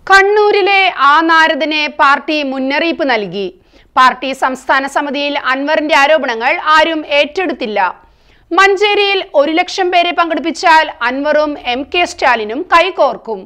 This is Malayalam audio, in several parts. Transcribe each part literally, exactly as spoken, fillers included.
കണ്ണൂരിലെ ആ നാരദനെ പാർട്ടി മുന്നറിയിപ്പ് നൽകി. പാർട്ടി സംസ്ഥാന സമിതിയിൽ അൻവറിന്റെ ആരോപണങ്ങൾ ആരും ഏറ്റെടുത്തില്ല. മഞ്ചേരിയിൽ ഒരു ലക്ഷം പേരെ പങ്കെടുപ്പിച്ചാൽ അൻവറും എം കെ സ്റ്റാലിനും കൈകോർക്കും.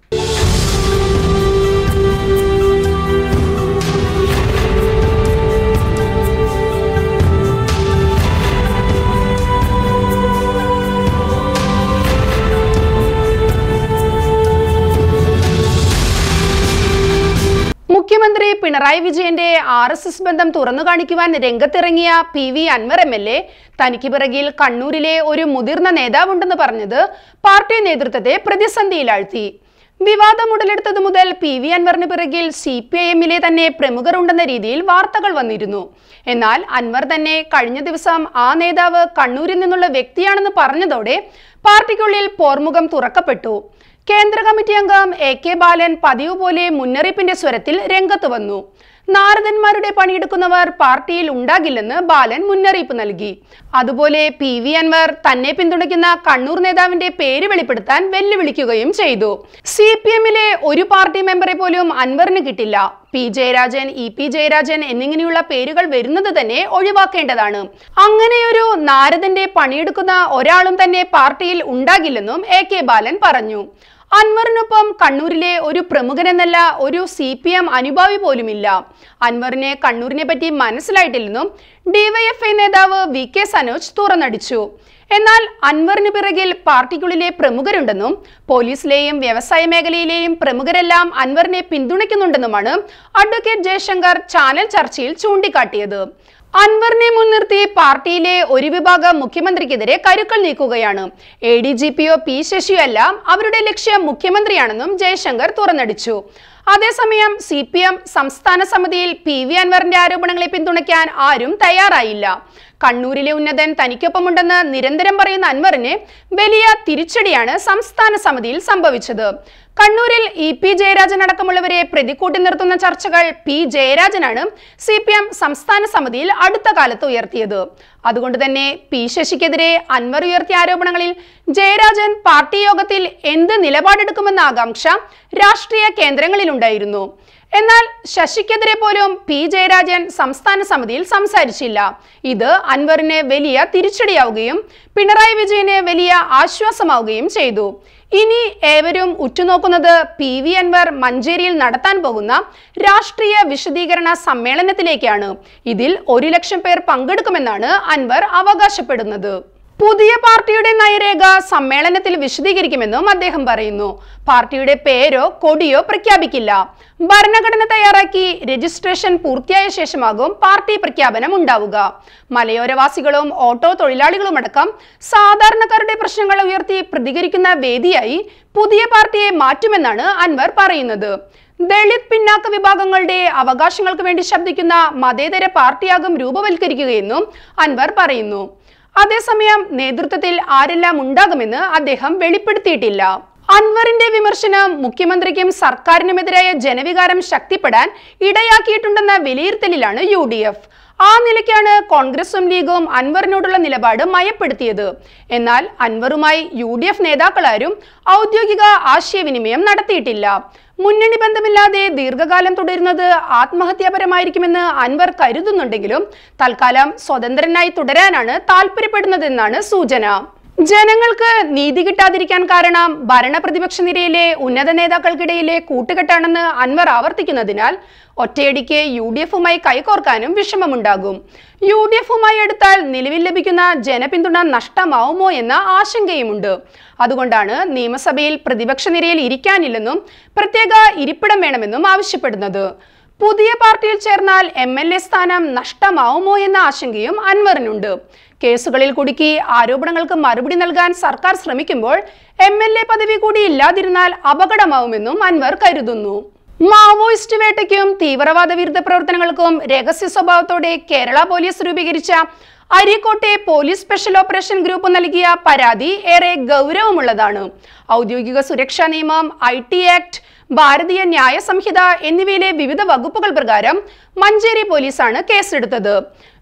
മുഖ്യമന്ത്രി പിണറായി വിജയന്റെ ആർ എസ് എസ് ബന്ധം തുറന്നു കാണിക്കുവാൻ രംഗത്തിറങ്ങിയ P V Anwar M L A തനിക്ക് പിറകിൽ കണ്ണൂരിലെ ഒരു മുതിർന്ന നേതാവുണ്ടെന്ന് പറഞ്ഞത് പാർട്ടി നേതൃത്വത്തെ പ്രതിസന്ധിയിലാഴ്ത്തി. വിവാദം ഉടലെടുത്തതു മുതൽ പി വി അൻവറിന് പിറകിൽ സി പി ഐ എമ്മിലെ തന്നെ പ്രമുഖർ ഉണ്ടെന്ന രീതിയിൽ വാർത്തകൾ വന്നിരുന്നു. എന്നാൽ അൻവർ തന്നെ കഴിഞ്ഞ ദിവസം ആ നേതാവ് കണ്ണൂരിൽ നിന്നുള്ള വ്യക്തിയാണെന്ന് പറഞ്ഞതോടെ പാർട്ടിക്കുള്ളിൽ പോർമുഖം തുറക്കപ്പെട്ടു. കേന്ദ്ര കമ്മിറ്റി അംഗം എ കെ ബാലൻ പതിവ് പോലെ മുന്നറിയിപ്പിന്റെ സ്വരത്തിൽ രംഗത്ത് വന്നു. നാരദന്മാരുടെ പണിയെടുക്കുന്നവർ പാർട്ടിയിൽ ഉണ്ടാകില്ലെന്ന് ബാലൻ മുന്നറിയിപ്പ് നൽകി. അതുപോലെ പി വി അൻവർ തന്നെ പിന്തുണയ്ക്കുന്ന കണ്ണൂർ നേതാവിന്റെ പേര് വെളിപ്പെടുത്താൻ വെല്ലുവിളിക്കുകയും ചെയ്തു. സി പി എമ്മിലെ ഒരു പാർട്ടി മെമ്പറെ പോലും അൻവറിന് കിട്ടില്ല. P Jayarajan, E P Jayarajan എന്നിങ്ങനെയുള്ള പേരുകൾ വരുന്നത് തന്നെ ഒഴിവാക്കേണ്ടതാണ്. അങ്ങനെയൊരു നാരദന്റെ പണിയെടുക്കുന്ന ഒരാളും തന്നെ പാർട്ടിയിൽ ഉണ്ടാകില്ലെന്നും എ കെ ബാലൻ പറഞ്ഞു. അൻവറിനൊപ്പം കണ്ണൂരിലെ ഒരു പ്രമുഖനെന്നല്ല ഒരു സി പി എം അനുഭാവി പോലുമില്ല. അൻവറിനെ കണ്ണൂരിനെ പറ്റി മനസ്സിലായിട്ടില്ലെന്നും ഡിവൈഎഫ്ഐ നേതാവ് വി കെ സനോജ് തുറന്നടിച്ചു. എന്നാൽ അൻവറിന് പിറകിൽ പാർട്ടിക്കുള്ളിലെ പ്രമുഖരുണ്ടെന്നും പോലീസിലെയും വ്യവസായ മേഖലയിലെയും പ്രമുഖരെല്ലാം അൻവറിനെ പിന്തുണയ്ക്കുന്നുണ്ടെന്നുമാണ് അഡ്വക്കേറ്റ് ജയശങ്കർ ചാനൽ ചർച്ചയിൽ ചൂണ്ടിക്കാട്ടിയത്. അൻവറിനെ മുൻനിർത്തി പാർട്ടിയിലെ ഒരു വിഭാഗം മുഖ്യമന്ത്രിക്കെതിരെ കരുക്കൾ നീക്കുകയാണ്. എ ഡി ജി പിയോ പി ശശിയോ എല്ലാം അവരുടെ ലക്ഷ്യം മുഖ്യമന്ത്രിയാണെന്നും ജയശങ്കർ തുറന്നടിച്ചു. അതേസമയം സി പി എം സംസ്ഥാന സമിതിയിൽ പി വി അൻവറിന്റെ ആരോപണങ്ങളെ പിന്തുണയ്ക്കാൻ ആരും തയ്യാറായില്ല. കണ്ണൂരിലെ ഉന്നതൻ തനിക്കൊപ്പമുണ്ടെന്ന് നിരന്തരം പറയുന്ന അൻവറിന് വലിയ തിരിച്ചടിയാണ് സംസ്ഥാന സമിതിയിൽ സംഭവിച്ചത്. കണ്ണൂരിൽ ഇ പി ജയരാജൻ അടക്കമുള്ളവരെ പ്രതിക്കൂട്ടി നിർത്തുന്ന ചർച്ചകൾ പി ജയരാജനാണ് സി പി എം സംസ്ഥാന സമിതിയിൽ അടുത്ത കാലത്ത് ഉയർത്തിയത്. അതുകൊണ്ട് തന്നെ പി ശശിക്കെതിരെ അൻവർ ഉയർത്തിയ ആരോപണങ്ങളിൽ ജയരാജൻ പാർട്ടി യോഗത്തിൽ എന്ത് നിലപാടെടുക്കുമെന്ന ആകാംക്ഷ രാഷ്ട്രീയ കേന്ദ്രങ്ങളിലുണ്ടായിരുന്നു. എന്നാൽ ശശിക്കെതിരെ പോലും പി ജയരാജൻ സംസ്ഥാന സമിതിയിൽ സംസാരിച്ചില്ല. ഇത് അൻവറിന് വലിയ തിരിച്ചടിയാവുകയും പിണറായി വിജയന് വലിയ ആശ്വാസമാവുകയും ചെയ്തു. ഇനി ഏവരും ഉറ്റുനോക്കുന്നത് പി വി അൻവർ മഞ്ചേരിയിൽ നടത്താൻ പോകുന്ന രാഷ്ട്രീയ വിശദീകരണ സമ്മേളനത്തിലേക്കാണ്. ഇതിൽ ഒരു ലക്ഷം പേർ പങ്കെടുക്കുമെന്നാണ് അൻവർ അവകാശപ്പെടുന്നത്. പുതിയ പാർട്ടിയുടെ നയരേഖ സമ്മേളനത്തിൽ വിശദീകരിക്കുമെന്നും അദ്ദേഹം പറയുന്നു. പാർട്ടിയുടെ പേരോ കൊടിയോ പ്രഖ്യാപിക്കില്ല. ഭരണഘടന തയ്യാറാക്കി രജിസ്ട്രേഷൻ പൂർത്തിയായ ശേഷമാകും പാർട്ടി പ്രഖ്യാപനം ഉണ്ടാവുക. മലയോരവാസികളും ഓട്ടോ തൊഴിലാളികളുമടക്കം സാധാരണക്കാരുടെ പ്രശ്നങ്ങൾ ഉയർത്തി പ്രതികരിക്കുന്ന വേദിയായി പുതിയ പാർട്ടിയെ മാറ്റുമെന്നാണ് അൻവർ പറയുന്നത്. ദളിത് പിന്നാക്ക വിഭാഗങ്ങളുടെ അവകാശങ്ങൾക്ക് വേണ്ടി ശബ്ദിക്കുന്ന മതേതര പാർട്ടിയാകും രൂപവൽക്കരിക്കുകയെന്നും അൻവർ പറയുന്നു. അതേസമയം നേതൃത്വത്തിൽ ആരെല്ലാം ഉണ്ടാകുമെന്ന് അദ്ദേഹം വെളിപ്പെടുത്തിയിട്ടില്ല. അൻവറിന്റെ വിമർശനം മുഖ്യമന്ത്രിക്കും സർക്കാരിനുമെതിരായ ജനവികാരം ശക്തിപ്പെടാൻ ഇടയാക്കിയിട്ടുണ്ടെന്ന വിലയിരുത്തലിലാണ് യു ഡി എഫ്. ആ നിലയ്ക്കാണ് കോൺഗ്രസും ലീഗും അൻവറിനോടുള്ള നിലപാട് മയപ്പെടുത്തിയത്. എന്നാൽ അൻവറുമായി യു ഡി എഫ് നേതാക്കളാരും ഔദ്യോഗിക ആശയവിനിമയം നടത്തിയിട്ടില്ല. മുന്നണി ബന്ധമില്ലാതെ ദീർഘകാലം തുടരുന്നത് ആത്മഹത്യാപരമായിരിക്കുമെന്ന് അൻവർ കരുതുന്നുണ്ടെങ്കിലും തൽക്കാലം സ്വതന്ത്രനായി തുടരാനാണ് താല്പര്യപ്പെടുന്നതെന്നാണ് സൂചന. ജനങ്ങൾക്ക് നീതി കിട്ടാതിരിക്കാൻ കാരണം ഭരണ പ്രതിപക്ഷ നിരയിലെ ഉന്നത നേതാക്കൾക്കിടയിലെ കൂട്ടുകെട്ടാണെന്ന് അൻവർ ആവർത്തിക്കുന്നതിനാൽ ഒറ്റയടിക്ക് യു ഡി എഫുമായി കൈകോർക്കാനും വിഷമമുണ്ടാകും. യു ഡി എഫുമായി എടുത്താൽ നിലവിൽ ലഭിക്കുന്ന ജനപിന്തുണ നഷ്ടമാവുമോ എന്ന ആശങ്കയുമുണ്ട്. അതുകൊണ്ടാണ് നിയമസഭയിൽ പ്രതിപക്ഷ നിരയിൽ ഇരിക്കാനില്ലെന്നും പ്രത്യേക ഇരിപ്പിടം വേണമെന്നും ആവശ്യപ്പെടുന്നത്. പുതിയ പാർട്ടിയിൽ ചേർന്നാൽ എം എൽ എ സ്ഥാനം നഷ്ടമാവുമോ എന്ന ആശങ്കയും അൻവറിനുണ്ട്. കേസുകളിൽ കുടുക്കി ആരോപണങ്ങൾക്ക് മറുപടി നൽകാൻ സർക്കാർ ശ്രമിക്കുമ്പോൾ എം എൽ എ പദവി കൂടി ഇല്ലാതിരുന്നാൽ അപകടമാവുമെന്നും അൻവർ കരുതുന്നു. മാവോയിസ്റ്റ് വേട്ടയ്ക്കും തീവ്രവാദ വിരുദ്ധ പ്രവർത്തനങ്ങൾക്കും രഹസ്യ സ്വഭാവത്തോടെ കേരള പോലീസ് രൂപീകരിച്ച അരീക്കോട്ടെ പോലീസ് സ്പെഷ്യൽ ഓപ്പറേഷൻ ഗ്രൂപ്പ് നൽകിയ പരാതി ഏറെ ഗൗരവമുള്ളതാണ്. ഔദ്യോഗിക സുരക്ഷാ നിയമം, ഐ ടി ആക്ട്, ഭാരതീയ ന്യായ സംഹിത എന്നിവയിലെ വിവിധ വകുപ്പുകൾ പ്രകാരം മഞ്ചേരി പോലീസാണ് കേസെടുത്തത്.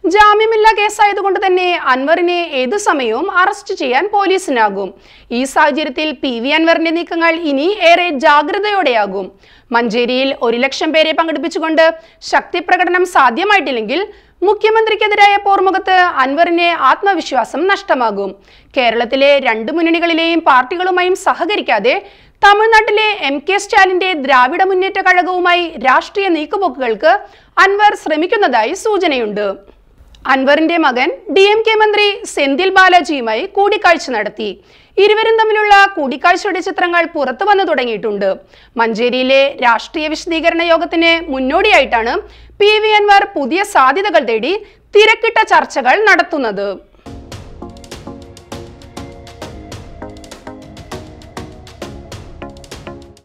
ജാമ്യമില്ലാ കേസായതുകൊണ്ട് തന്നെ അൻവറിനെ ഏതു സമയവും അറസ്റ്റ് ചെയ്യാൻ പോലീസിനാകും. ഈ സാഹചര്യത്തിൽ പി വി അൻവറിന്റെ നീക്കങ്ങൾ ഇനി ഏറെ ജാഗ്രതയോടെയാകും. മഞ്ചേരിയിൽ ഒരു ലക്ഷം പേരെ പങ്കെടുപ്പിച്ചുകൊണ്ട് ശക്തി പ്രകടനം സാധ്യമായിട്ടില്ലെങ്കിൽ മുഖ്യമന്ത്രിക്കെതിരായ പോർമുഖത്ത് അൻവറിന് ആത്മവിശ്വാസം നഷ്ടമാകും. കേരളത്തിലെ രണ്ട് മുന്നണികളിലെയും പാർട്ടികളുമായും സഹകരിക്കാതെ തമിഴ്നാട്ടിലെ എം കെ സ്റ്റാലിന്റെ ദ്രാവിഡ മുന്നേറ്റ കഴകവുമായി രാഷ്ട്രീയ നീക്കുപോക്കുകൾക്ക് അൻവർ ശ്രമിക്കുന്നതായി സൂചനയുണ്ട്. അൻവറിന്റെ മകൻ ഡി എം കെ മന്ത്രി സെന്തിൽ ബാലാജിയുമായി കൂടിക്കാഴ്ച നടത്തി. ഇരുവരും തമ്മിലുള്ള കൂടിക്കാഴ്ചയുടെ ചിത്രങ്ങൾ പുറത്തു വന്നു തുടങ്ങിയിട്ടുണ്ട്. മഞ്ചേരിയിലെ രാഷ്ട്രീയ വിശദീകരണ യോഗത്തിന് മുന്നോടിയായിട്ടാണ് പി വി അൻവർ പുതിയ സാധ്യതകൾ തേടി തിരക്കിട്ട ചർച്ചകൾ നടത്തുന്നത്.